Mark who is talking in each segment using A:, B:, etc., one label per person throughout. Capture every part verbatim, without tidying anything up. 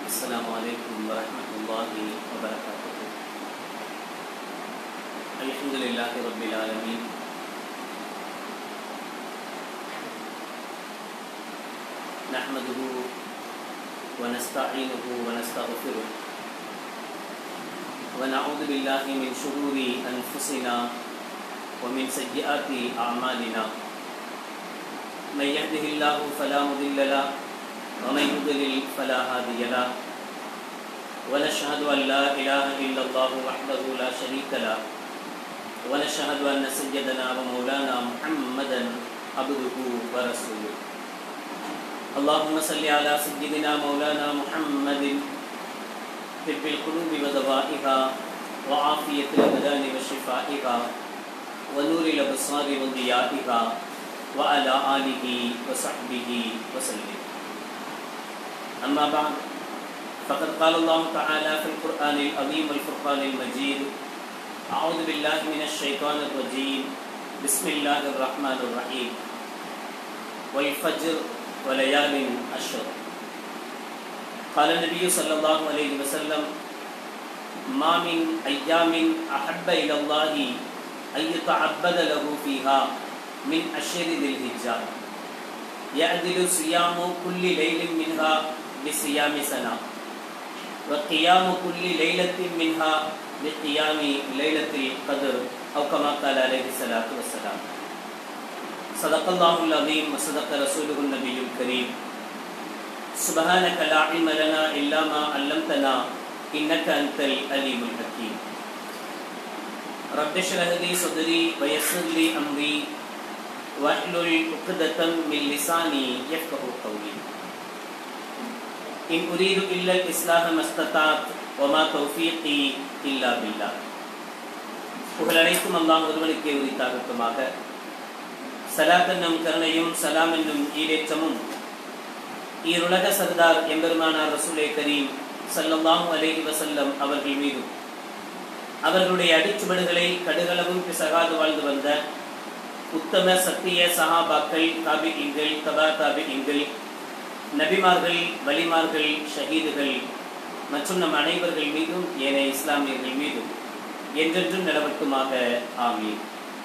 A: Assalamualaikum warahmatullahi wabarakatuh. Alhamdulillahi rabbil alamin. Nahmaduhu wa nasta'inuhu wa nastaghfiruh. Wa na'udzu billahi min shururi anfusina wa min sayyiati a'malina. May yahdihillahu fala mudilla lahu ومن يضلل فلا هادي له ونشهد أن لا إله إلا الله وحده لا شريك له ونشهد أن سيدنا ومولانا محمدا عبده ورسوله اللهم صل على سيدنا مولانا محمد طب القلوب ودوائها وعافية الأبدان وشفائها ونور الأبصار وضيائها وعلى آله وصحبه وسلم. أما بعد فقد قال الله تعالى في القرآن العظيم والفرقان المجيد أعوذ بالله من الشيطان الرجيم بسم الله الرحمن الرحيم والفجر وليال عشر. قال النبي صلى الله عليه وسلم ما من أيام أحب إلى الله أن يتعبد له فيها من أشهر ذي الحجة يعدل صيام كل ليل منها بصيام سنة وقيام كل ليلة منها بقيام ليلة القدر أو كما قال عليه الصلاة والسلام. صدق الله العظيم وصدق رسوله النبي الكريم. سبحانك لا علم لنا إلا ما علمتنا إنك أنت العليم الحكيم. رب اشرح لي صدري ويسر لي أمري واحلل عقدة من لساني يفقهوا قولي. إن أريد إلا الإصلاح ما استطعت وما توفيقي إلا بالله. புகழ் அனைத்தும் அல்லாஹ் ஒருவனுக்கே உரித்தாகட்டுமாக. ஸலாத் என்னும் கருணையும் சலாம் என்னும் ஈடேற்றமும் ஈருலக சர்தார் எம்பெருமானார் ரசூலே கரீம் ஸல்லல்லாஹு அலைஹி வஸல்லம் அவர்கள் மீதும் அவர்களுடைய அடிச்சுவடுகளை கடுகளவும் பிசகாது வாழ்ந்து வந்த உத்தம சத்திய சஹாபாக்கள், தாபிஈன்கள், தபா தாபிஈன்கள், நபிமார்கள், வலிமார்கள், ஷஹீதுகள் மற்றும் நம் அனைவர்கள் மீதும் ஏனைய இஸ்லாமியர்கள் மீதும் என்றென்றும் நிலவட்டுமாக. ஆமீன்.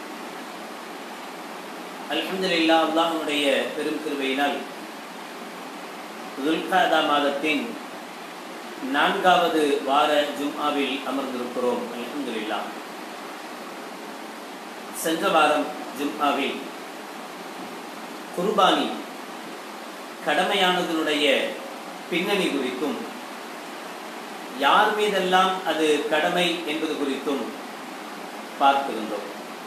A: அல்ஹம்துலில்லாஹ், அல்லாஹ்வுடைய பெரும் கிருபையினால் துல்காதா மாதத்தின் நான்காவது வார ஜும்ஆவில் அமர்ந்திருக்கிறோம். அல்ஹம்துலில்லாஹ். சென்ற வாரம் ஜும்ஆவில் குர்பானி கடமையானதனுடைய பின்னணி குறித்தும் யார் மீதெல்லாம் அது கடமை என்பது குறித்தும் பார்த்திருந்தோம்.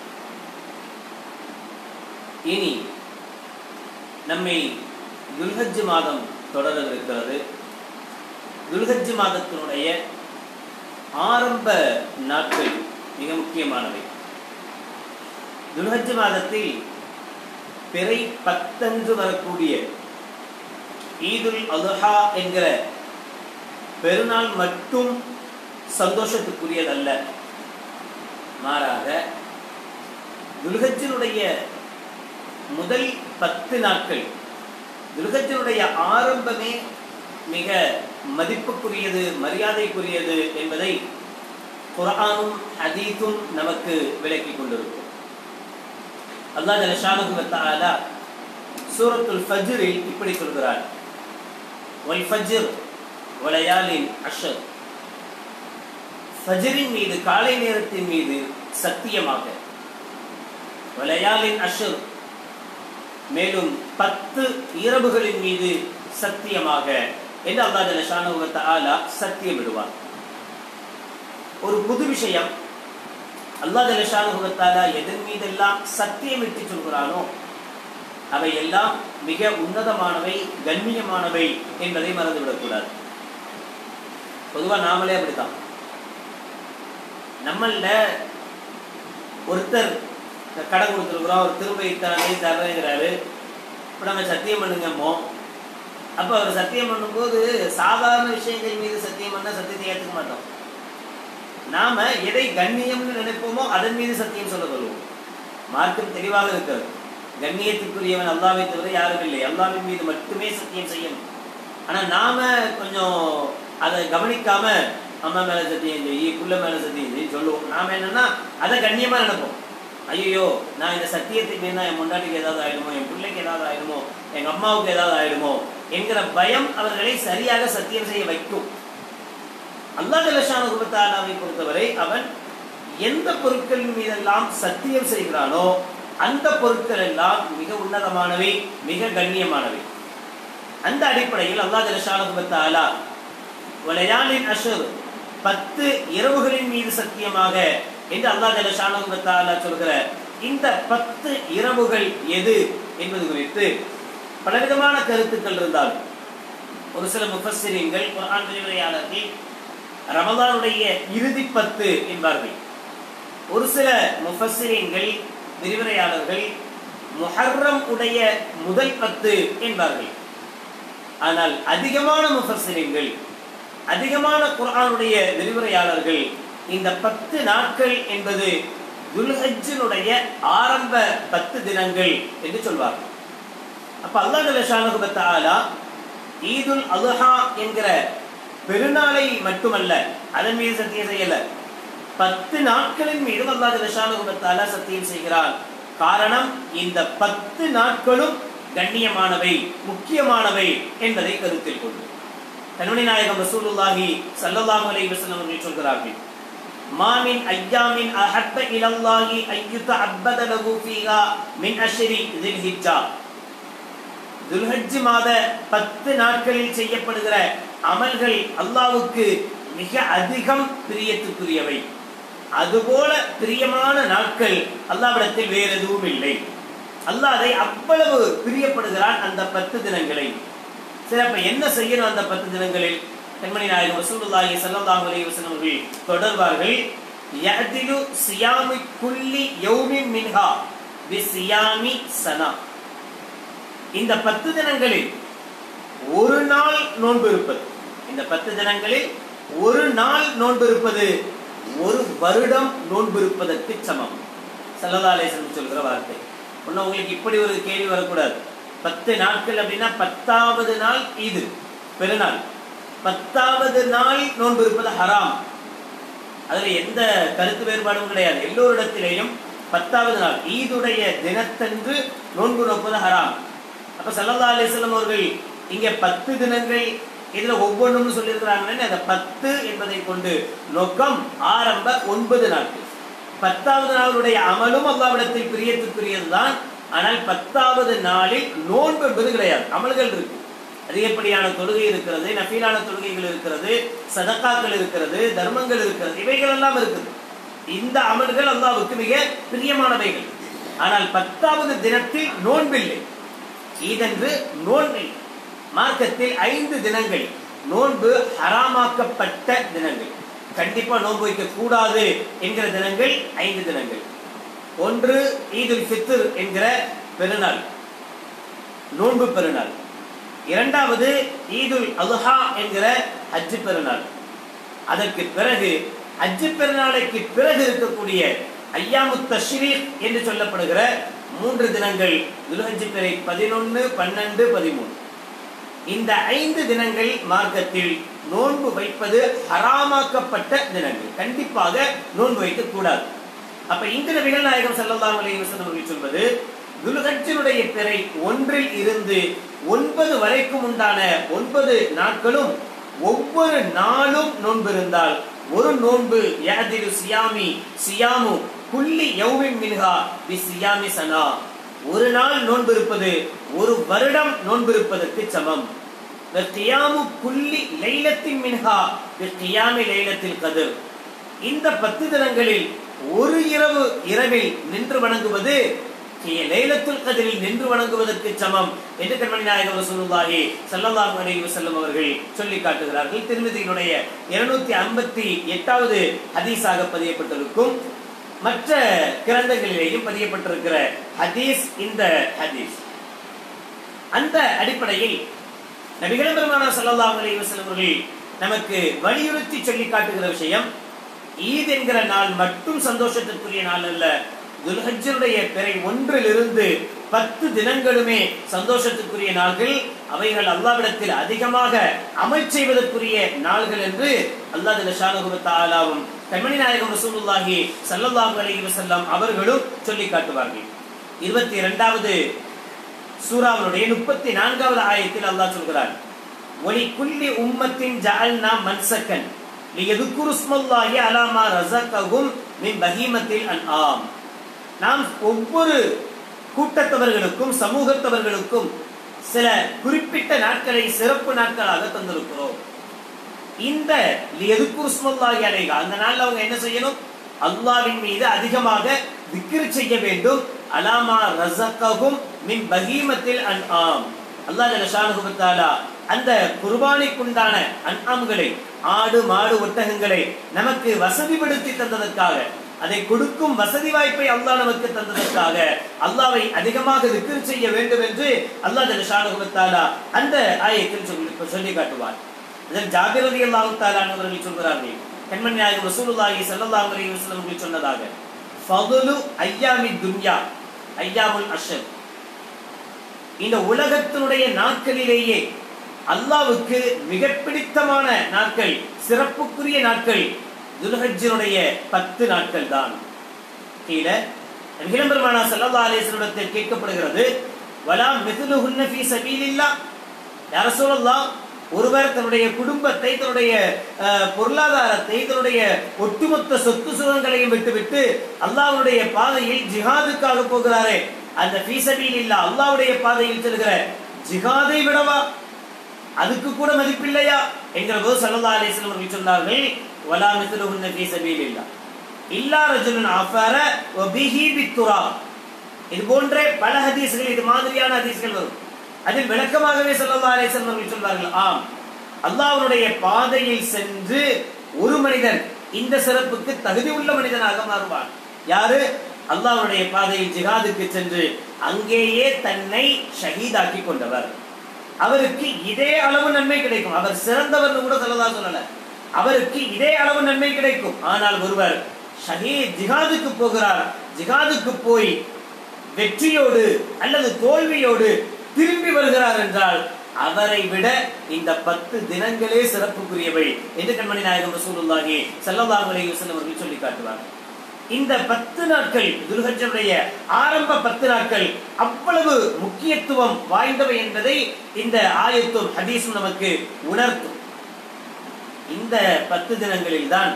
A: இனி நம்மை துல்ஹஜ் மாதம் தொடரவிருக்கிறது. துல்ஹஜ் மாதத்தினுடைய ஆரம்ப நாட்கள் மிக முக்கியமானவை. துல்ஹஜ் மாதத்தில் பிறை பத்தன்று வரக்கூடிய ஈதுல் அல்ஹா என்கிற பெருநாள் மட்டும் சந்தோஷத்துக்குரியதல்ல. மாறாக துல்ஹஜ்ஜினுடைய முதல் பத்து நாட்கள், துல்ஹஜ்ஜினுடைய ஆரம்பமே மிக மதிப்புக்குரியது, மரியாதைக்குரியது என்பதை குர்ஆனும் ஹதீஸும் நமக்கு விளக்கி கொண்டிருக்கும். அல்லாஹ் ஜல்ல ஷானஹு வ தஆலா சூரத்துல் ஃபஜ்ரில் இப்படி சொல்கிறார், வல் ஃபஜ்ர் வலயாலின் அஷ்ர். ஃபஜ்ரின் மீது, காலை நேரத்தின் மீது சத்தியமாக, வலயாலின் அஷ்ர் மேலும் பத்து இரவுகளின் மீது சத்தியமாக என்று அல்லாஹ் ஜல்ல ஷானஹு வ தஆலா சத்தியமிடுவார். ஒரு புது விஷயம், அல்லாஹ் ஜல்ல ஷானஹு வ தஆலா எதன் மீதெல்லாம் சத்தியமிட்டு சொல்கிறானோ அவை எல்லாம் மிக உன்னதமானவை, கண்ணியமானவை என்பதை மறந்துவிடக்கூடாது. பொதுவாக நாமளே அப்படித்தான். நம்மள ஒருத்தர் கடன் கொடுத்துருக்குறோம், ஒரு திரும்ப இத்தனை தரேங்கிறாரு, இப்போ நம்ம சத்தியம் பண்ணுங்கம்மோ. அப்போ அவர் சத்தியம் பண்ணும்போது சாதாரண விஷயங்கள் மீது சத்தியம் பண்ணால் சத்தியத்தை ஏற்றுக்க மாட்டோம். நாம எதை கண்ணியம்னு நினைப்போமோ அதன் மீது சத்தியம் சொல்ல சொல்லுவோம். மார்க்கம் தெளிவாக இருக்கிறது. கண்ணியத்துக்குரியவன் அல்லாஹ்வை தவிர யாரும் இல்லை, அல்லாஹ்வின் மீது மட்டுமே சத்தியம் செய்யணும். ஆனால் நாம கொஞ்சம் அதை கவனிக்காம அம்மா மேல சத்தியம் செய்யி, புள்ள மேல சத்தியம் செய்யி சொல்லுவோம். நாம என்னன்னா அதை கண்ணியமா நினைப்போம். ஐயோ, நான் இந்த சத்தியத்துக்கு மீறினா என் முண்டாட்டிக்கு ஏதாவது ஆயிடுமோ, என் பிள்ளைக்கு ஏதாவது ஆயிடுமோ, எங்க அம்மாவுக்கு ஏதாவது ஆயிடுமோ என்கிற பயம் அவர்களை சரியாக சத்தியம் செய்ய வைக்கும். அல்லாஹ் ஜல்ல ஷானஹு வ தஆலாவை பொறுத்தவரை அவன் எந்த பொருட்களின் மீதெல்லாம் சத்தியம் செய்கிறானோ அந்த பொருட்கள் எல்லாம் மிக உன்னதமானவை, மிக கண்ணியமானவை. அந்த அடிப்படையில் அல்லாஹ் ஜல்ல ஷானஹு வ தஆலா வலயாலின் அஷ்ர் பத்து இரவுகளின் மீது சத்தியமாக என்று அல்லாஹ் ஜல்ல ஷானஹு வ தஆலா சொல்கிற இந்த பத்து இரவுகள் எது என்பது குறித்து பலவிதமான கருத்துக்கள் இருந்தாலும் ஒரு சில முஃபஸ்ஸிரீன்கள், குர்ஆன் விரிவுரையாளர்கள் ரமலானுடைய இறுதி பத்து என்பார்கள். ஒரு சில முஃபஸ்ஸிரீன்கள் விரிவுரையாளர்கள் முஹர்ரம் உடைய முதல் பத்து என்பார்கள். ஆனால் அதிகமான முஃபஸ்ஸிரீன்கள், அதிகமான குர்ஆனுடைய விரிவுரையாளர்கள் இந்த பத்து நாட்கள் என்பது துல்ஹஜ்ஜினுடைய ஆரம்ப பத்து தினங்கள் என்று சொல்வார்கள். அப்ப அல்லாஹ் ஜல்ல ஷானஹு வ தஆலா ஈதுல் அல்ஹா என்கிற பெருநாளை மட்டுமல்ல அதன் மீது சத்தியம் செய்யல, பத்து நாட்களின் மீது அல்லாஹ் ஜல்ல ஷானஹு வ தஆலா சத்தியம் செய்கிறார். காரணம், இந்த பத்து நாட்களும் கண்ணியமானவை, முக்கியமானவை என்பதை கருத்தில் கொண்டு கண்மணி நாயகம் ரசூலுல்லாஹி ஸல்லல்லாஹு அலைஹி வஸல்லம் அவர்கள் சொல்கிறார்கள், மாமின் ஐயாமின் அஹப்ப இலல்லாஹி அய்யுதஅப்பத லஹு ஃபீஹா மின் அஷ்ரி ذில்ஹிஜ்ஜா. துல்ஹஜ் மாத பத்து நாட்களில் செய்யப்படுகிற அமல்கள் அல்லாஹ்வுக்கு மிக அதிகம் பிரியத்துக்குரியவை. அதுபோல பிரியமான நாட்கள் அல்லாஹ்விடத்தில் வேறு எதுவும் இல்லை. அல்லாஹ் அதை அவ்வளவு பிரியப்படுகிறான் அந்த பத்து தினங்களை. சிறப்பு என்ன செய்யணும் அந்த பத்து தினங்களில்? கண்மணி நாயகம் ரசூலுல்லாஹி ஸல்லல்லாஹு அலைஹி வஸல்லம் அவர்கள் தொடர்வார்கள், யஅதிலு சியாமி குல்லி யௌமின் மின்ஹா பிசியாமி சனா. இந்த பத்து தினங்களில் ஒரு நாள் நோன்பு இருப்பது, இந்த பத்து தினங்களில் ஒரு நாள் நோன்பு இருப்பது ஒரு வருடம் நோன்பு இருப்பதற்கு சமம். ஸல்லல்லாஹு அலைஹி வஸல்லம் சொல்கிற வார்த்தை. ஒன்னும் உங்களுக்கு இப்படி ஒரு கேள்வி வரக்கூடாது. பத்து நாட்கள் அப்படின்னா பத்தாவது நாள் ஈது பெருநாள், பத்தாவது நாள் நோன்பு இருப்பது ஹராம். அதுல எந்த கருத்து வேறுபாடும் கிடையாது. எல்லோரிடத்திலேயும் பத்தாவது நாள் ஈதுடைய தினத்தன்று நோன்பு நோப்பது ஹராம். அப்ப ஸல்லல்லாஹு அலைஹி வஸல்லம் அவர்கள் இங்க பத்து தினங்கள் இதுல ஒவ்வொன்றும் சொல்லியிருக்கிறாங்க. அந்த பத்து என்பதை கொண்டு நோக்கம் ஆரம்ப ஒன்பது நாட்கள். பத்தாவது நாளுடைய அமலும் அல்லாஹ்விடத்தில் பிரியத்துக்குரியதுதான். ஆனால் பத்தாவது நாளில் நோன்பு என்பது கிடையாது. அமல்கள் இருக்கு, அதிகப்படியான தொழுகை இருக்கிறது, நஃபீலான தொழுகைகள் இருக்கிறது, சதகாக்கள் இருக்கிறது, தர்மங்கள் இருக்கிறது, இவைகள் எல்லாம் இருக்குது. இந்த அமல்கள் அல்லாஹ்வுக்கு மிக பிரியமானவைகள். ஆனால் பத்தாவது தினத்தில் நோன்பில்லை. இதென்று நோன்பில்லை. மார்க்கத்தில் ஐந்து தினங்கள் நோன்பு ஹராமாக்கப்பட்ட தினங்கள், கண்டிப்பா நோன்பு வைக்க கூடாது என்கிற தினங்கள் ஐந்து தினங்கள். ஒன்று ஈதுல் ஃபித்ர் என்கிற பெருநாள், நோன்பு பெருநாள். இரண்டாவது ஈதுல் அல்ஹா என்கிற ஹஜ் பெருநாள். அதற்கு பிறகு ஹஜ் பெருநாளைக்கு பிறகு இருக்கக்கூடிய ஐயாமுத் தஷ்ரீக் என்று சொல்லப்படுகிற மூன்று தினங்கள், துல்ஹஜ் பிறை பதினொன்று, பன்னெண்டு, பதிமூணு. இந்த ஐந்து தினங்கள் மார்க்கத்தில் நோன்பு வைப்பது ஹராமாக்கப்பட்ட தினங்கள், கண்டிப்பாக நோன்பு வைக்க கூடாது. அப்ப இந்த நபிகள் நாயகம் ஸல்லல்லாஹு அலைஹி வஸல்லம் அவர்கள் சொல்வது, துல்ஹஜ்ஜினுடைய பிறை ஒன்றில் இருந்து ஒன்பது வரைக்கும் உண்டான ஒன்பது நாட்களும் ஒவ்வொரு நாளும் நோன்பு இருந்தால் ஒரு நோன்பு யஅதிலு சியாமி சியாமு குல்லி யௌமின் மின்ஹா பிசியாமி சனா. ஒரு நாள் நோன்பு இருப்பது ஒரு வருடம் நோன்பு இருப்பதற்கு சமம். கியாமு குல்லி லைலத்தின் மின்ஹா பிகியாமி லைலத்தில் கத்ர். இந்த பத்து தினங்களில் ஒரு இரவு இரவில் நின்று வணங்குவது லைலத்துல் கத்ரில் நின்று வணங்குவதற்கு சமம் என்று கண்மணி நாயகம் ரசூலுல்லாஹி ஸல்லல்லாஹு அலைஹி வஸல்லம் அவர்கள் சொல்லி காட்டுகிறார்கள். திர்மிதியினுடைய இருநூத்தி ஐம்பத்தி எட்டாவது ஹதீஸாக பதியப்பட்டிருக்கும், மற்ற கிரந்தங்களிலேயும் பதியப்பட்டிருக்கிற ஹதீஸ் இந்த ஹதீஸ். அந்த அடிப்படையில் நபிகள் பெருமானார் ஸல்லல்லாஹு அலைஹி வஸல்லம் அவர்கள் நமக்கு வலியுறுத்தி சொல்லி காட்டுகிற விஷயம், ஈத் என்கிற நாள் மட்டும் சந்தோஷத்திற்குரிய நாள் அல்ல, துல்ஹஜ்ஜுடைய பிறை ஒன்றிலிருந்து பத்து தினங்களுமே சந்தோஷத்துக்குரிய நாள்கள். அவைகள் அல்லாஹ்விடத்தில் அதிகமாக அமல் செய்வதற்குரிய நாள்கள் என்று அல்லாஹ் ஜல்ல ஷானஹு வ தஆலாவும் கண்மணி நாயகம் ரசூலுல்லாஹி ஸல்லல்லாஹு அலைஹி வஸல்லம் அவர்களும் சொல்லி காட்டுவார்கள். இருபத்தி இரண்டாவது சூராவுடைய முப்பத்தி நான்காவது ஆயத்தில் அல்லாஹ் சொல்கிறார், ஒலி குல்லி உம்மத்தின் ஜஅல்னா மன்சக்கன் லியதுக்குரு ஸ்மல்லாஹி அலா மா ரஸகஹும் மின் பஹீமத்தில் அன்ஆம். நாம் ஒவ்வொரு கூட்டத்தவர்களுக்கும் சமூகத்தவர்களுக்கும் சில குறிப்பிட்ட நாட்களை சிறப்பு நாட்களாக தந்திருக்கிறோம். இந்த லியதுக்குரு ஸ்மல்லாஹி அலைஹா, அந்த நாள்ல அவங்க என்ன செய்யணும்? அல்லாஹ்வின் மீது அதிகமாக திக்ர் செய்ய வேண்டும். அலாமா ரஸகஹும் மின் பஹீமத்தில் அன்ஆம். அல்லாஹ் ஜல்ல ஷானஹு வ தஆலா அந்த குர்பானிக்குண்டான அன்ஆம்களை, ஆடு மாடு ஒட்டகங்களை நமக்கு வசதிப்படுத்தி தந்ததற்காக, அதை கொடுக்கும் வசதி வாய்ப்பை அல்லாஹ் நமக்கு தந்ததற்காக அல்லாஹ்வை அதிகமாக திக்ர் செய்ய வேண்டும் என்று அல்லாஹ் ஜல்ல ஷானஹு வ தஆலா அந்த ஆயத்தில் சொல்லி சொல்லி காட்டுவார். இதில் ஜாபிர் ரலியல்லாஹு தஆலா அவர்கள் சொல்கிறார்கள், கண்மணி நாயகம் ரசூலுல்லாஹி ஸல்லல்லாஹு அலைஹி வஸல்லம் அவர்கள் சொன்னதாக, ஃபதுலு அய்யாமி துன்யா அய்யாமுல் அஷ்ர். இந்த உலகத்தினுடைய நாட்களிலேயே அல்லாஹ்வுக்கு மிக பிடித்தமான நாட்கள், சிறப்புக்குரிய நாட்கள் துல்ஹஜ்ஜினுடைய பத்து நாட்கள் தான். கீழ நபிகள் பெருமானார் ஸல்லல்லாஹு அலைஹி வஸல்லம் கேட்கப்படுகிறது, வலா மித்லுஹுன்ன ஃபீ ஸபீலில்லாஹ். யா ரசூலல்லாஹ், ஒருவர் தன்னுடைய குடும்பத்தை, தன்னுடைய பொருளாதாரத்தை, தன்னுடைய ஒட்டுமொத்த சொத்து சுகங்களையும் விட்டுவிட்டு அல்லாஹ்வுடைய பாதையில் ஜிஹாதுக்காக போகிறாரே, அந்த ஃபீ ஸபீலில்லாஹ் அல்லாஹ்வுடைய பாதையில் செல்கிற ஜிஹாதை விடவா அதுக்கு கூட மதிப்பில்லையா என்கிற போது ஸல்லல்லாஹு அலைஹி வஸல்லம் அவர்கள் சொன்னார்கள், வலா மித்லுஹுன்ன ஃபீ ஸபீலில்லாஹ் இல்லா ரஜுலுன் அஃபர வ பிஹி பித்துரா. இது போன்ற பல ஹதீஸ்கள், இது மாதிரியான ஹதீஸ்கள் வரும். அதில் விளக்கமாகவே ஸல்லல்லாஹு அலைஹி வஸல்லம் அவர்கள் சொல்வார்கள், ஆம், அல்லாஹ்வுடைய பாதையில் சென்று ஒரு மனிதன் இந்த சிறப்புக்கு தகுதி உள்ள மனிதனாக மாறுவான். யாரு? அல்லாஹ்வுடைய பாதையில் ஜிஹாதுக்கு சென்று அங்கேயே தன்னை ஷஹீதாக்கி கொண்டவர். அவருக்கு இதே அளவு நன்மை கிடைக்கும். அவர் சிறந்தவர் கூட ஸல்லல்லாஹு சொல்லல, அவருக்கு இதே அளவு நன்மை கிடைக்கும். ஆனால் ஒருவர் ஷஹீத் ஜிஹாதுக்கு போகிறார், ஜிஹாதுக்கு போய் வெற்றியோடு அல்லது தோல்வியோடு திரும்பி வருகிறார் என்றால் அவரை விட இந்த பத்து தினங்களே சிறப்புக்குரியவை என்று கண்மணி நாயகம் ரசூலுல்லாஹி ஸல்லல்லாஹு அலைஹி வஸல்லம் அவர்கள் சொல்லி காட்டுவார்கள். இந்த பத்து நாட்கள், துல்ஹஜ்ஜுடைய ஆரம்ப பத்து நாட்கள் அவ்வளவு முக்கியத்துவம் வாய்ந்தவை என்பதை இந்த ஆயத்தும் ஹதீஸும் நமக்கு உணர்த்தும். இந்த பத்து தினங்களில் தான்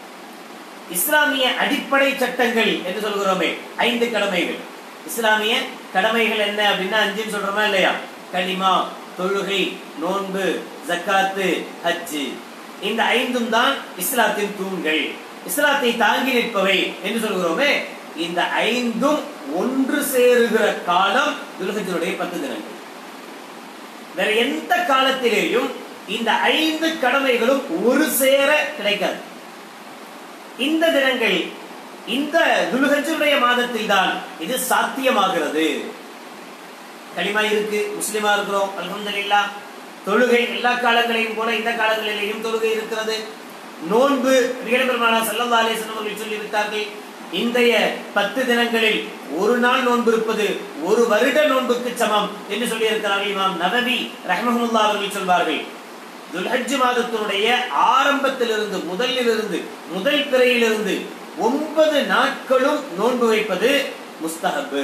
A: இஸ்லாமிய அடிப்படை சட்டங்கள் என்று சொல்கிறோமே, ஐந்து கடமைகள். இஸ்லாமிய கடமைகள் என்ன அப்படின்னா அஞ்சுன்னு சொல்றோமா இல்லையா? கலிமா, தொழுகை, நோன்பு, ஜக்காத்து, ஹஜ். இந்த ஐந்தும் தான் இஸ்லாத்தின் தூண்கள், இஸ்லாத்தை தாங்கி நிற்பவை என்று சொல்கிறோமே. இந்த ஐந்தும் ஒன்று சேருகிற காலம் துல்ஹஜ்ஜுடைய பத்து தினங்கள். வேற எந்த காலத்திலேயும் இந்த ஐந்து கடமைகளும் ஒரு சேர கிடைக்காது. இந்த தினங்கள், இந்த துல்ஹஜ்ஜுடைய மாதத்தில் தான் இது சாத்தியமாகிறது. கலிமா இருக்கு, முஸ்லிமா இருக்கிறோம், அல்ஹம்துலில்லாஹ். தொழுகை எல்லா காலங்களையும் போல இந்த காலங்களிலேயும் தொழுகை இருக்கிறது. நோன்பு நபிகள் பெருமானார் ஸல்லல்லாஹு அலைஹி வஸல்லம் அவர்கள் சொல்லி விட்டார்கள், இன்றைய பத்து தினங்களில் ஒரு நாள் நோன்பு இருப்பது ஒரு வருட நோன்புக்கு சமம் என்று சொல்லி இருக்கிறார்கள். இமாம் நவவி ரஹ்மஹுல்லாஹ் அவர்கள் சொல்வார்கள், துல்ஹஜ் மாதத்தினுடைய ஆரம்பத்திலிருந்து, முதலிலிருந்து, முதல் பிறையிலிருந்து ஒன்பது நாட்களும் நோன்பு வைப்பது முஸ்தஹப்,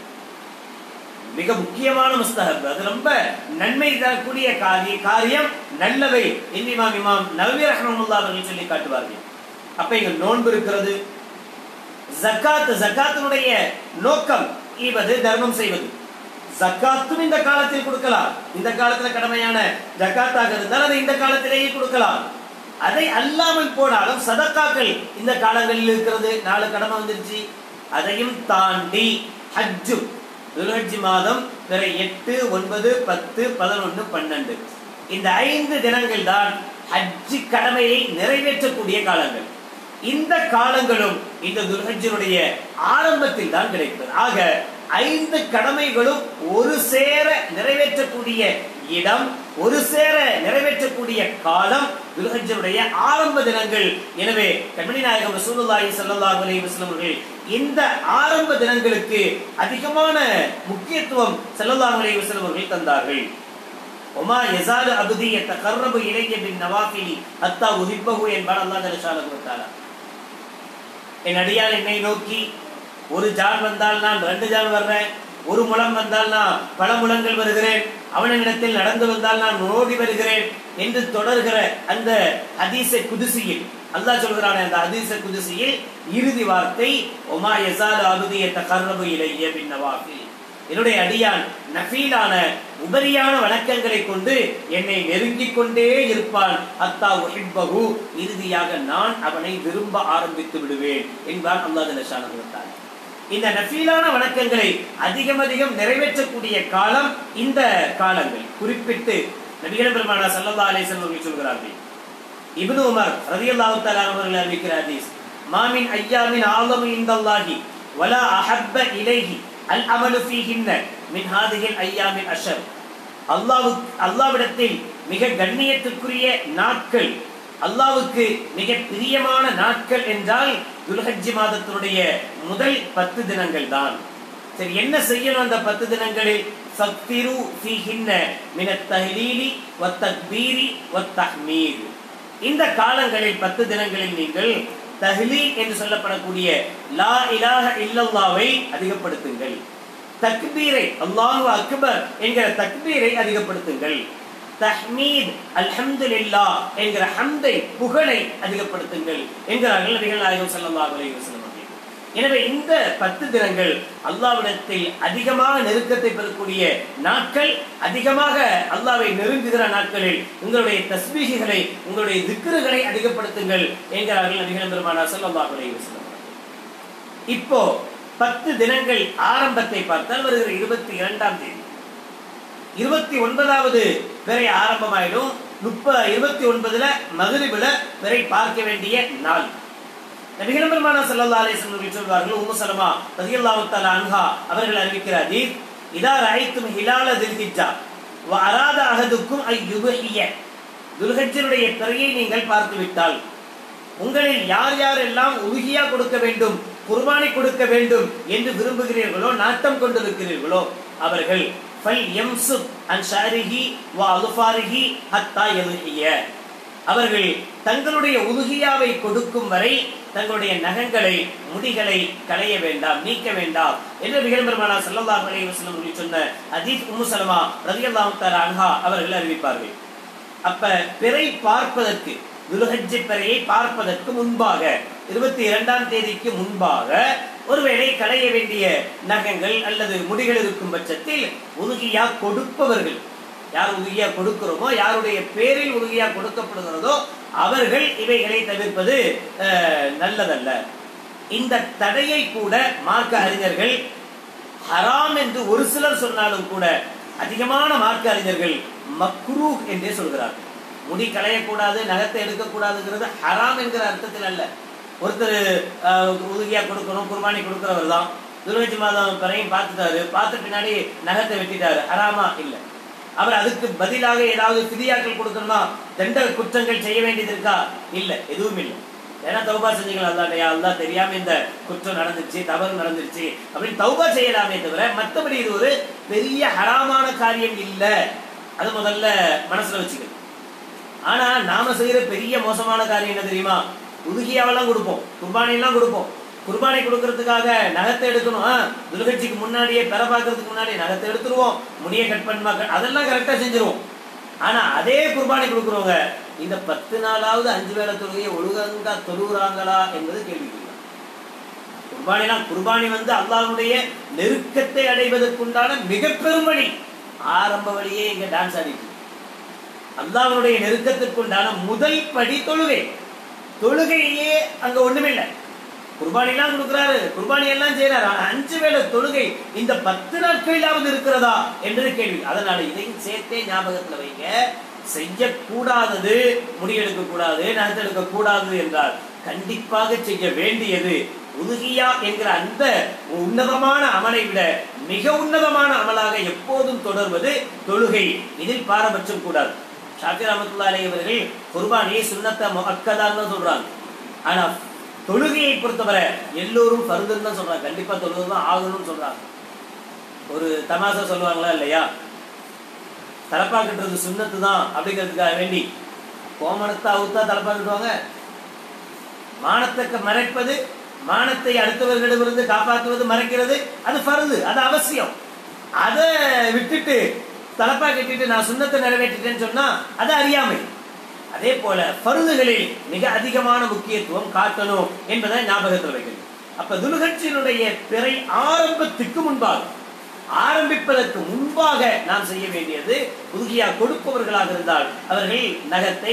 A: மிக முக்கியமான முஸ்தஹப். அது ரொம்ப நன்மை தரக்கூடிய காரியம், நல்லவை என்று இமாம் இமாம் நவவி ரஹ்மஹுல்லாஹ் அவர்கள் சொல்லி காட்டுவார்கள். அப்ப இங்க நோன்பு இருக்கிறது. ஜக்காத், ஜக்காத்தினுடைய நோக்கம் ஈவது, தர்மம் செய்வது. ஜக்காத்தும் இந்த காலத்தில் கொடுக்கலாம். இந்த காலத்துல கடமையான ஜக்காத்தாக இருந்தால் அதை இந்த காலத்திலேயே கொடுக்கலாம். அதை அல்லாமல் போனாலும் சதக்காக்கள் இந்த காலங்களில் இருக்கிறது. நாலு கடமை வந்துருச்சு. அதையும் தாண்டி ஹஜ்ஜு, துல்ஹஜ் மாதம் பிற எட்டு, ஒன்பது, பத்து, பதினொன்னு, பன்னெண்டு இந்த ஐந்து தினங்கள் தான் ஹஜ்ஜி கடமையை நிறைவேற்றக்கூடிய காலங்கள். இந்த காலங்களும் இந்த துல்ஹஜ்ஜினுடைய ஆரம்பத்தில் தான் கிடைக்கிறது. ஆக ஐந்து கடமைகளும் ஒரு சேர நிறைவேற்றக்கூடிய இடம் ஒரு சேர நிறைவேற்றக்கூடிய காலம் துல்ஹஜ்ஜுடைய ஆரம்ப தினங்கள். எனவே கண்மணி நாயகம் ரசூலுல்லாஹி ஸல்லல்லாஹு அலைஹி வஸல்லம் அவர்கள் இந்த ஆரம்ப தினங்களுக்கு அதிகமான முக்கியத்துவம் ஸல்லல்லாஹு அலைஹி வஸல்லம் அவர்கள் தந்தார்கள். ஒமா யஸாலு அப்தி யதகர்ரபு இலைய பின் நவாஃபிலி ஹத்தா உஹிப்பஹு என்பார் அல்லாஹ் ஜல்ல ஷானஹு வ தஆலா. என் அடியான் என்னை நோக்கி ஒரு ஜான் வந்தால் நான் ரெண்டு ஜான் வர்றேன், ஒரு முழம் வந்தால் நான் பல முழங்கள் வருகிறேன், அவனிடத்தில் நடந்து வந்தால் நான் ஓடி வருகிறேன் என்று தொடர்கிற அந்த ஹதீஸை குதுசியில் அல்லாஹ் சொல்கிறானே, அந்த ஹதீஸை குதுசியில் இறுதி வார்த்தை ஒமா யஸாலு அப்தி யதகர்ரபு இலைய பின் நவாஃபில், என்னுடைய அடியான் நஃபீலான உபரியான வணக்கங்களை கொண்டு என்னை நெருங்கிக் கொண்டே இருப்பான், ஹத்தா உஹிப்பஹு, இறுதியாக நான் அவனை விரும்ப ஆரம்பித்து விடுவேன் என்பான் அல்லாஹ் ஜல்ல ஷானஹு வ தஆலா. இந்த நஃபீலான வணக்கங்களை அதிகம் அதிகம் நிறைவேற்றக்கூடிய காலம் இந்த காலங்கள். குறிப்பிட்டு நபிகள் பெருமானார் ஸல்லல்லாஹு அலைஹி வஸல்லம் அவர்கள் சொல்கிறார்கள், இப்னு உமர் ரலியல்லாஹு தஆலா அவர்கள் அறிவிக்கிற ஹதீஸ், மாமின் ஐயாமின் ஆலமு இன்தல்லாஹி வலா அஹப்ப இலைஹி அல் அமலு ஃபீஹின்ன மின் ஹாதிஹில் ஐயாமில் அஷர். அல்லாஹ்வுக்கு அல்லாஹ்விடத்தில் மிக கண்ணியத்துக்குரிய நாட்கள், அல்லாஹ்வுக்கு மிக பிரியமான நாட்கள் என்றால் துல்ஹஜ் மாதத்தினுடைய முதல் பத்து தினங்கள் தான். சரி, என்ன செய்யணும் அந்த பத்து தினங்களில்? ஃபக்திரு ஃபீஹின்ன மினத் தஹ்லீலி வத் தக்பீரி வத் தஹ்மீத். இந்த காலங்களில் பத்து தினங்களில் நீங்கள் தஹ்லீல் என்று சொல்லப்படக்கூடிய லா இலாஹ இல்லல்லாஹ்வை அதிகப்படுத்துங்கள், தக்பீரை அல்லாஹு அக்பர் என்கிற தக்பீரை அதிகப்படுத்துங்கள், தஹ்மீத் அல்ஹம்துலில்லாஹ் என்கிற ஹம்தை புகழை அதிகப்படுத்துங்கள் என்கிறார்கள் நபிகள் நாயகம் ஸல்லல்லாஹு அலைஹி வஸல்லம். எனவே இந்த பத்து தினங்கள் அல்லாஹ்விடத்தில் அதிகமாக நெருக்கத்தை பெறக்கூடிய நாட்கள், அதிகமாக அல்லாஹ்வை நெருங்குகிற நாட்களில் உங்களுடைய தஸ்பீஹ்களை உங்களுடைய திக்ருகளை அதிகப்படுத்துங்கள் என்கிறார்கள் நபிகள் பெருமானார் ஸல்லல்லாஹு அலைஹி வஸல்லம். இப்போ பத்து தினங்கள் ஆரம்பத்தை பார்த்தால் வருகிற இருபத்தி இரண்டாம் தேதி இருபத்தி ஒன்பதாவது பிறை ஆரம்பமாயிடும். முப்ப இருபத்தி ஒன்பதுல மக்ரிப்ல பிறை பார்க்க வேண்டிய நாள். நபிகள் பெருமானார் ஸல்லல்லாஹு அலைஹி வஸல்லம் சொல்வார்கள், உம்மு சலமா ரலியல்லாஹு தஆலா அன்ஹா அவர்கள் அறிவிக்கிற ஹதீஸ், இதா ரஐத்தும் ஹிலால தில்ஹிஜ்ஜா வ அராத அஹதுக்கும் ஐ யுபஹிய, துல்ஹஜ்ஜுடைய பிறையை நீங்கள் பார்த்து விட்டால் உங்களில் யார் யாரெல்லாம் உலுஹியா கொடுக்க வேண்டும், குர்பானி கொடுக்க வேண்டும் என்று விரும்புகிறீர்களோ, நாட்டம் கொண்டிருக்கிறீர்களோ, அவர்கள் ஃபல் யம்சுக் அன் ஷஅரிஹி வ அல்ஃபாரிஹி ஹத்தா யல்ஹிய, அவர்கள் தங்களுடைய உலுஹியாவை கொடுக்கும் வரை தங்களுடைய நகங்களை முடிகளை களைய வேண்டாம், நீக்க வேண்டாம் என்று நபிகள் பெருமானார் ஸல்லல்லாஹு அலைஹி வஸல்லம் அவர்கள் சொன்ன ஹதீஸ் உம்மு சலமா ரலியல்லாஹு தஆலா அன்ஹா அவர்கள் அறிவிப்பார்கள். அப்ப பிறை பார்ப்பதற்கு, துல்ஹஜ் பிறையை பார்ப்பதற்கு முன்பாக, இருபத்தி இரண்டாம் தேதிக்கு முன்பாக ஒருவேளை களைய வேண்டிய நகங்கள் அல்லது முடிகள் இருக்கும் பட்சத்தில் உலுஹியா கொடுப்பவர்கள், யார் உலுஹியா கொடுக்கிறோமோ, யாருடைய பேரில் உலுஹியா கொடுக்கப்படுகிறதோ அவர்கள் இவைகளை தவிர்ப்பது நல்லதல்ல. இந்த தடையை கூட மார்க்க அறிஞர்கள் ஹராம் என்று ஒரு சிலர் சொன்னாலும் கூட அதிகமான மார்க்க அறிஞர்கள் மக்ரூஹ் என்றே சொல்கிறார்கள். முடி களையக்கூடாது, நகத்தை எடுக்கக்கூடாதுங்கிறது ஹராம் என்கிற அர்த்தத்தில் அல்ல. ஒருத்தர் உலுஹியா கொடுக்கணும், குர்பானி கொடுக்கிறவர் தான், துல்ஹஜ் மாதம் பிறையும் பார்த்துட்டாரு, பார்த்த பின்னாடி நகத்தை வெட்டிட்டாரு, ஹராமா இல்லை. அவர் அதுக்கு பதிலாக ஏதாவது ஃபிதியாக்கள் கொடுக்கணுமா, தண்ட குற்றங்கள் செய்ய வேண்டியது இருக்கா? இல்லை, எதுவும் இல்லை. ஏன்னா தௌபா செஞ்சீங்களா, அல்லாஹ்யா அல்லாஹ் தெரியாம இந்த குற்றம் நடந்துருச்சு, தவறு நடந்துருச்சு அப்படின்னு தௌபா செய்யலாமே தவிர மற்றபடி இது ஒரு பெரிய ஹராமான காரியம் இல்லை. அது முதல்ல மனசுல வச்சுக்கணும். ஆனா நாம செய்யற பெரிய மோசமான காரியம் என்ன தெரியுமா? உலுஹியாவெல்லாம் கொடுப்போம், குர்பானி எல்லாம் கொடுப்போம். குர்பானி கொடுக்கறதுக்காக நகத்தை எடுக்கணும், துல்ஹஜ்ஜுக்கு முன்னாடியே பெற பார்க்கறதுக்கு முன்னாடியே நகத்தை எடுத்துருவோம், முடிய கட் பண்ணுமா, அதெல்லாம் கரெக்டா செஞ்சிருவோம். ஆனா அதே குர்பானி கொடுக்குறவங்க இந்த பத்து நாளாவது அஞ்சு வேளை தொழுகையை ஒழுங்கா தொழுகிறாங்களா என்பது கேள்வி. குர்பானிலாம் குர்பானி வந்து அல்லாஹ்வுடைய நெருக்கத்தை அடைவதற்குண்டான மிக பெரும் வழி. ஆரம்ப வழியே இங்க டான்ஸ் ஆடிட்டு அல்லாஹ்வுடைய நெருக்கத்திற்குண்டான முதல் படி தொழுகை. தொழுகையே அங்க ஒண்ணுமில்லை. குர்பானி எல்லாம் கொடுக்கிறாரு, குர்பானி எல்லாம் செய்யறாரு, அஞ்சு வேளை தொழுகை இந்த பத்து நாட்களிலாவது இருக்கிறதா என்பது கேள்வி. அதனால இதையும் சேர்த்தே ஞாபகத்துல வைங்க. செய்யக்கூடாதது, முடியெடுக்க கூடாது, நகத்தெடுக்க கூடாது என்றால் கண்டிப்பாக செய்ய வேண்டியது உதுகியா என்கிற அந்த உன்னதமான அமலை விட மிக உன்னதமான அமலாக எப்போதும் தொடர்வது தொழுகை. இதில் பாரபட்சம் கூடாது. ஷாஃபி ரஹ்மத்துல்லாஹி அலைஹி அவர்கள் குர்பானியை சுன்னத்த முஅக்கதான்னு சொல்றாங்க. ஆனா தொழுகையை பொறுத்தவரை எல்லோரும் ஃபர்துன்னு தான் சொல்றாங்க. கண்டிப்பா தொழுதுதான் ஆகணும்னு சொல்றாங்க. ஒரு தமாசா சொல்லுவாங்களா இல்லையா, தலப்பா கட்டுறது சுன்னத்து தான் அப்படிங்கிறதுக்காக வேண்டி கோமணத்தை அவுத்தா தலப்பா கட்டுவாங்க. மானத்தை மறைப்பது, மானத்தை அடுத்தவர்களிடமிருந்து காப்பாற்றுவது, மறைக்கிறது, அது ஃபர்து, அது அவசியம். அதை விட்டுட்டு தலப்பா கட்டிட்டு நான் சுன்னத்தை நிறைவேற்றிட்டேன்னு சொன்னா அது அறியாமை. அதே போல ஃபர்துகளில் மிக அதிகமான முக்கியத்துவம் காட்டணும் என்பதை ஞாபகத்தில் வைக்கணும். அப்ப துல்ஹஜ்ஜினுடைய பிறை ஆரம்பத்துக்கு முன்பாக, ஆரம்பிப்பதற்கு முன்பாக நாம் செய்ய வேண்டியது, உதுகியா கொடுப்பவர்களாக இருந்தால் அவர்கள் நகத்தை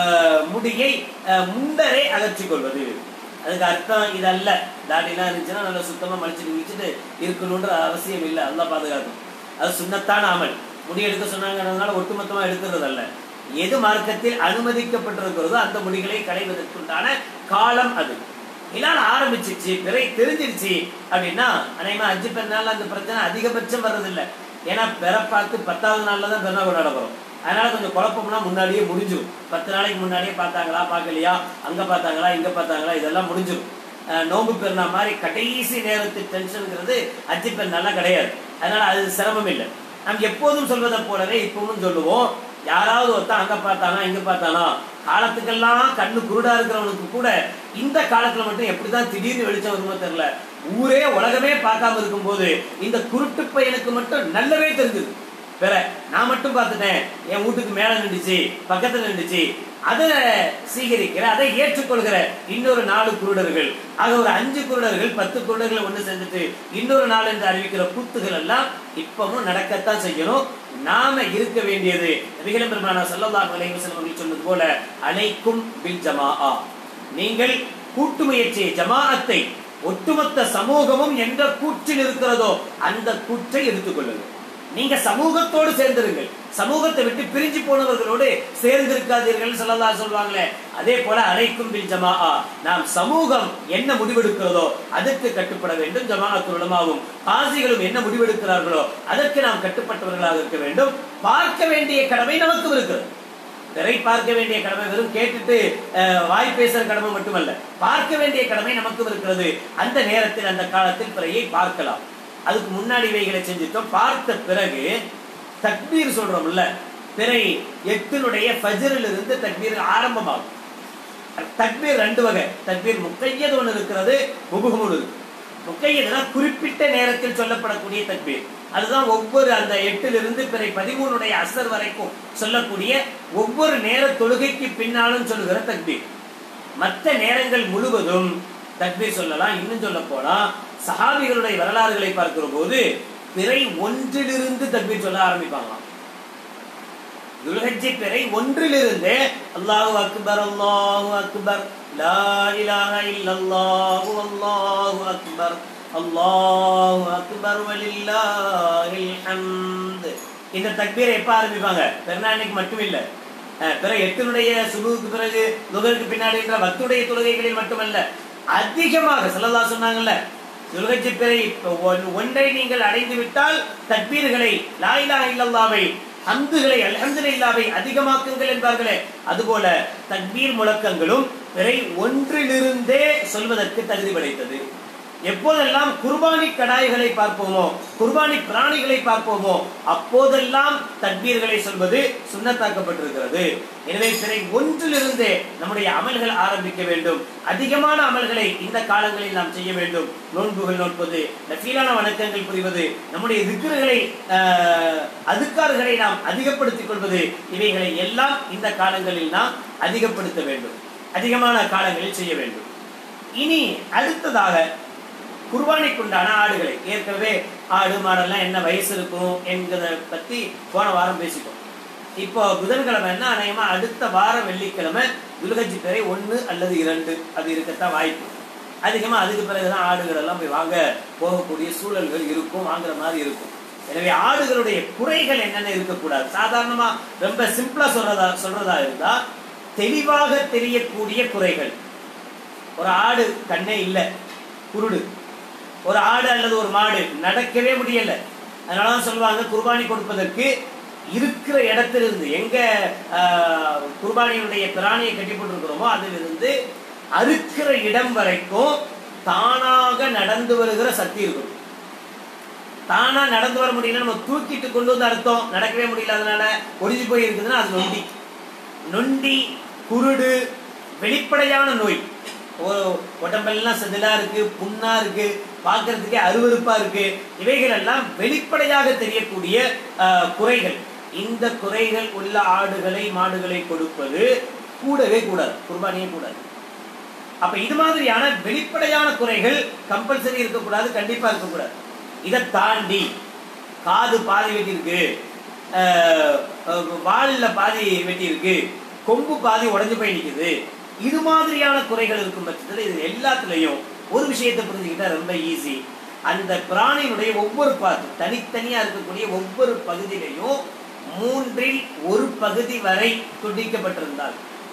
A: முடியை முண்டரை அகற்றிக் கொள்வது. அதுக்கு அர்த்தம் இதல்ல, தாடிலாம் இருந்துச்சுன்னா நல்லா சுத்தமா மலிச்சுட்டு விழிச்சுட்டு இருக்கணும்ன்ற அவசியம் இல்லை. அல்லாஹ் பாதுகாக்கும். அது சுன்னத்தான அமல். முடி எடுக்க சொன்னாங்கிறதுனால ஒட்டுமொத்தமா எடுக்கிறது அல்ல. எது மார்க்கத்தில் அனுமதிக்கப்பட்டிருக்கிறதோ அந்த முடிகளை களைவதற்குண்டான காலம் அது. இல்லாத ஆரம்பிச்சிருச்சு, பிறை தெரிஞ்சிருச்சு அப்படின்னா அனைமா அஞ்சு பெருநாள் அந்த பிரச்சனை அதிகபட்சம் வர்றதில்லை. ஏன்னா பிற பார்த்து பத்தாவது நாள்ல தான் பெருநாள் கொண்டாட போறோம். அதனால கொஞ்சம் குழப்பம்னா முன்னாடியே முடிஞ்சிடும். பத்து நாளைக்கு முன்னாடியே பார்த்தாங்களா பார்க்கலையா, அங்க பார்த்தாங்களா இங்க பார்த்தாங்களா, இதெல்லாம் முடிஞ்சிடும். நோம்பு பெருநாள் மாதிரி கடைசி நேரத்து டென்ஷனுங்கிறது அஞ்சு பெருநாள்லாம் கிடையாது. அதனால அது சிரமம் இல்லை. நாம் எப்போதும் சொல்வதை போலவே இப்பவும் சொல்லுவோம், யாராவது ஒருத்தன் அங்க பார்த்தானா இங்க பார்த்தானா, காலத்துக்கெல்லாம் கண்ணு குருடா இருக்கிறவனுக்கு கூட இந்த காலத்துல மட்டும் எப்படிதான் திடீர்னு வெளிச்சம் வருமோ தெரியல. ஊரே உலகமே பார்க்காம இருக்கும் போது இந்த குருட்டு பையனுக்கு மட்டும் நல்லவே தெரிஞ்சது. வேற நான் மட்டும் பார்த்துட்டேன், என் வீட்டுக்கு மேல நின்றுச்சு, பக்கத்துல நின்றுச்சு, அதை சீகரிக்கிற, அதை ஏற்றுக்கொள்கிற இன்னொரு நாலு குருடர்கள், ஆக ஒரு அஞ்சு குருடர்கள் பத்து குருடர்களை ஒண்ணு செஞ்சுட்டு இன்னொரு நாள் என்று அறிவிக்கிற கூத்துகள் எல்லாம் இப்பவும் நடக்கத்தான் செய்யணும். நாம இருக்க வேண்டியது நபிகள் பெருமானார் ஸல்லல்லாஹு அலைஹி வஸல்லம் அவர்கள் சொன்னது போல, அலைக்கும் பில் ஜமாஆ, நீங்கள் கூட்டு முயற்சியை, ஜமாஅத்தை, ஒட்டுமொத்த சமூகமும் எந்த கூற்றில் இருக்கிறதோ அந்த கூற்றை எடுத்துக்கொள்ளுங்கள். நீங்க சமூகத்தோடு சேர்ந்திருங்கள், சமூகத்தை விட்டு பிரிஞ்சு போனவர்களோடு சேர்ந்திருக்காதீர்கள் ஸல்லல்லாஹு சொல்வாங்களே, அதே போல அலைக்கும் பில் ஜமாஆ, நாம் சமூகம் என்ன முடிவெடுக்கிறதோ அதற்கு கட்டுப்பட வேண்டும். ஜமாஅத்துல் உலமாவும் காசிகளும் என்ன முடிவெடுக்கிறார்களோ அதற்கு நாம் கட்டுப்பட்டவர்களாக இருக்க வேண்டும். பார்க்க வேண்டிய கடமை நமக்கும் இருக்கிறது. பிறை பார்க்க வேண்டிய கடமை வெறும் கேட்டுட்டு வாய் பேசுற கடமை மட்டுமல்ல, பார்க்க வேண்டிய கடமை நமக்கும் இருக்கிறது. அந்த நேரத்தில் அந்த காலத்தில் பிறையை பார்க்கலாம். அதுக்கு முன்னாடி இவைகளை செஞ்சுட்டோம். பார்த்த பிறகு தக்பீர் சொல்றோம்ல, பிறை எட்டினுடைய ஃபஜ்ரில் இருந்து தக்பீர் ஆரம்பமாகும். தக்பீர் ரெண்டு வகை. தக்பீர் முக்கையது ஒன்று இருக்கிறது, முபுஹமுன் இருக்கு. முக்கையதுனா குறிப்பிட்ட நேரத்தில் சொல்லப்படக்கூடிய தக்பீர். அதுதான் ஒவ்வொரு அந்த எட்டிலிருந்து பிறை பதிமூணுடைய அசர் வரைக்கும் சொல்லக்கூடிய ஒவ்வொரு நேர தொழுகைக்கு பின்னாலும் சொல்லுகிற தக்பீர். மற்ற நேரங்கள் முழுவதும் தக்பீர் சொல்லலாம். இன்னும் சொல்ல போனா சஹாபிகளுடைய வரலாறுகளை பார்க்கிற போது பிறை ஒன்றிலிருந்து தக்பீர் சொல்ல ஆரம்பிப்பாங்களாம். துல்ஹஜ் பிறை ஒன்றிலிருந்து அல்லாஹு அக்பர் அல்லாஹு அக்பர் லா இலாஹ இல்லல்லாஹு அல்லாஹு அக்பர் அல்லாஹு அக்பர் வலில்லாஹில் ஹம்த், இந்த தக்பீரை எப்ப ஆரம்பிப்பாங்க? பெருநாளைக்கு மட்டும் இல்ல, பிற எட்டினுடைய சுபுக்கு பிறகு லுஹருக்கு பின்னாடி என்ற வக்துடைய தொழுகைகளில் மட்டுமல்ல, அதிகமாக ஸல்லல்லாஹு சொன்னாங்கல்ல, துல்ஹஜ் பிறை ஒன்றை நீங்கள் அடைந்து விட்டால் தக்பீர்களை, லா இலாஹ இல்லல்லாஹ்வை, ஹம்துகளை, அல்ஹம்துலில்லாஹ்வை அதிகமாக்குங்கள் என்பார்களே, அதுபோல தக்பீர் முழக்கங்களும் பிறை ஒன்றிலிருந்தே சொல்வதற்கு தகுதி படைத்தது. எப்போதெல்லாம் குர்பானி கடாய்களை பார்ப்போமோ, குர்பானி பிராணிகளை பார்ப்போமோ, அப்போதெல்லாம் தக்பீர்களை சொல்வது சுன்னத்தாக்கப்பட்டிருக்கிறது. எனவே பிறை ஒன்றிலிருந்தே நம்முடைய அமல்கள் ஆரம்பிக்க வேண்டும். அதிகமான அமல்களை இந்த காலங்களில் நாம் செய்ய வேண்டும். நோன்புகள் நோட்பது, நஃபீலான வணக்கங்கள் புரிவது, நம்முடைய திக்ருகளை, அதுக்கார்களை நாம் அதிகப்படுத்திக் கொள்வது, இவைகளை எல்லாம் இந்த காலங்களில் நாம் அதிகப்படுத்த வேண்டும், அதிகமான காலங்களில் செய்ய வேண்டும். இனி அடுத்ததாக குர்பானிக்குண்டான ஆடுகளை, ஏற்கனவே ஆடு மாடெல்லாம் என்ன வயசு இருக்கும் என்கிறத பத்தி போன வாரம் பேசிட்டோம். இப்போ புதன்கிழமை என்ன, அநேகமா அடுத்த வாரம் வெள்ளிக்கிழமை துல்ஹஜ் பிறை ஒன்று அல்லது இரண்டு அது இருக்கத்தான் வாய்ப்பு. அதிகமா அதுக்கு பிறகுதான் ஆடுகள் எல்லாம் போய் வாங்க போகக்கூடிய சூழல்கள் இருக்கும், வாங்குற மாதிரி இருக்கும். எனவே ஆடுகளுடைய குறைகள் என்னென்ன இருக்கக்கூடாது. சாதாரணமா ரொம்ப சிம்பிளா சொல்றதா சொல்றதா இருந்தா தெளிவாக தெரியக்கூடிய குறைகள். ஒரு ஆடு கண்ணே இல்லை, குருடு. ஒரு ஆடு அல்லது ஒரு மாடு நடக்கவே முடியல. அதனால தான் சொல்லுவாங்க குர்பானி கொடுப்பதற்கு இருக்கிற இடத்திலிருந்து எங்க குர்பானியுடைய பிராணியை கட்டி போட்டிருக்கிறோமோ அதிலிருந்து அறுக்கிற இடம் வரைக்கும் தானாக நடந்து வருகிற சக்தி இருக்கும். தானா நடந்து வர முடியல, நம்ம தூக்கிட்டு கொண்டு வந்து அர்த்தம் நடக்கவே முடியல, அதனால ஒடிஞ்சு போய் இருக்குதுன்னா அது நொண்டி. நொண்டி, குருடு வெளிப்படையான நோய். உடம்பெல்லாம் செதிலா இருக்கு, புண்ணா இருக்கு, பார்க்கறதுக்கே அருவருப்பா இருக்கு. இவைகள் எல்லாம் வெளிப்படையாக தெரியக்கூடிய குறைகள். இந்த குறைகள் உள்ள ஆடுகளை மாடுகளை கொடுப்பது கூடவே கூடாது, குர்பானியே கூடாது. அப்ப இது மாதிரியான வெளிப்படையான குறைகள் கம்பல்சரி இருக்கக்கூடாது, கண்டிப்பா இருக்கக்கூடாது. இதை தாண்டி காது பாதி வெட்டி இருக்கு, வால்ல பாதி வெட்டி இருக்கு, கொம்பு பாதி உடஞ்சு போய் நிற்குது, இது மாதிரியான குறைகள் இருக்கும் பட்சத்தில் இது எல்லாத்துலயும் ஒரு விஷயத்தை புரிஞ்சுக்கிட்டா ரொம்ப ஈஸி. அந்த பிராணியினுடைய ஒவ்வொரு பார்த்து தனித்தனியா இருக்கக்கூடிய ஒவ்வொரு பகுதியிலையும் மூன்றில் ஒரு பகுதி வரை துண்டிக்கப்பட்டிருந்தால்,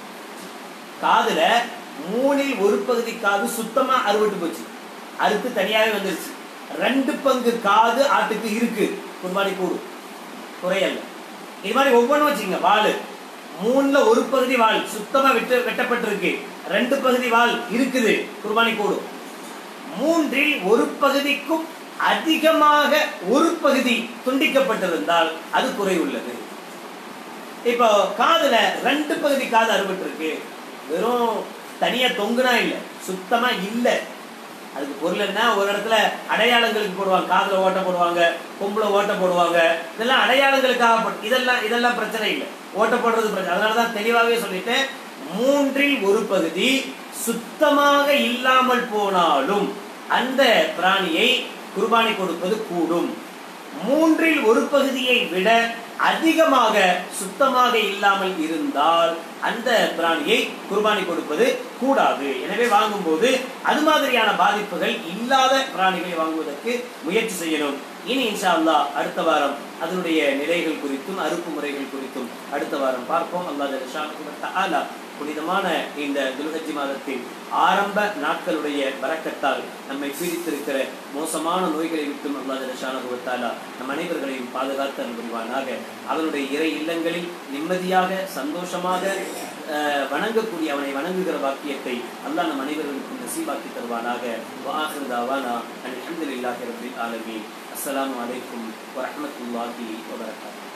A: காதுல மூணில் ஒரு பகுதி காது சுத்தமா அறுபட்டு போச்சு, அறுத்து தனியாவே வந்துருச்சு. ரெண்டு பங்கு காது ஆட்டுக்கு இருக்கு, குர்பானி கூடும், குறையல்ல. இது மாதிரி ஒவ்வொன்றும் வச்சுங்க. வாழு மூணுல ஒரு பகுதி வால் சுத்தமா வெட்ட வெட்டப்பட்டிருக்கு, ரெண்டு பகுதி வால் இருக்குது, குர்பானி கூடும். மூன்றில் ஒரு பகுதிக்கும் அதிகமாக ஒரு பகுதி துண்டிக்கப்பட்டிருந்தால் அது குறை உள்ளது. இப்போ காதுல ரெண்டு பகுதி காது அறுபட்டு இருக்கு, வெறும் தனியா தொங்குனா இல்ல, சுத்தமா இல்ல. அதுக்கு பொருள் என்ன? ஒரு இடத்துல அடையாளங்களுக்கு போடுவாங்க, காதுல ஓட்ட போடுவாங்க, கொம்புல ஓட்ட போடுவாங்க, இதெல்லாம் அடையாளங்களுக்காக. இதெல்லாம் இதெல்லாம் பிரச்சனை இல்லை, ஓட்ட போடுறது பிரச்சனை. அதனாலதான் தெளிவாகவே சொல்லிட்டேன், மூன்றில் ஒரு பகுதி சுத்தமாக இல்லாமல் போனாலும் அந்த பிராணியை குர்பானி கொடுப்பது கூடும். மூன்றில் ஒரு பகுதியை விட அதிகமாக சுத்தமாக இல்லாமல் இருந்தால் அந்த பிராணியை குர்பானி கொடுப்பது கூடாது. எனவே வாங்கும் போது அது மாதிரியான பாதிப்புகள் இல்லாத பிராணிகளை வாங்குவதற்கு முயற்சி செய்யணும். இனி இன்ஷா அல்லாஹ் அடுத்த வாரம் அதனுடைய நிலைகள் குறித்தும் அறுப்பு முறைகள் குறித்தும் அடுத்த வாரம் பார்ப்போம். அல்லாஹ் ஜல்ல தஆலா புனிதமான இந்த துல்ஹஜ் மாதத்தின் ஆரம்ப நாட்களுடைய பரக்கத்தால் நம்மை பீடித்திருக்கிற மோசமான நோய்களை விட்டும் அல்லாஹ் ஜல்ல தஆலா நம் அனைவர்களையும் பாதுகாத்து அனுபவிவானாக. அவனுடைய இறை இல்லங்களில் நிம்மதியாக சந்தோஷமாக வணங்கக்கூடிய அவனை வணங்குகிற வாக்கியத்தை அல்லாஹ் நம் அனைவர்களுக்கும் நசீபாக்கி தருவானாக. வஆகிரு தஅவானா அல்ஹம்துலில்லாஹி ரப்பில் ஆலமீன். அஸ்ஸலாமு அலைக்கும் வரஹ்மத்துல்லாஹி வபரகாத்துஹு.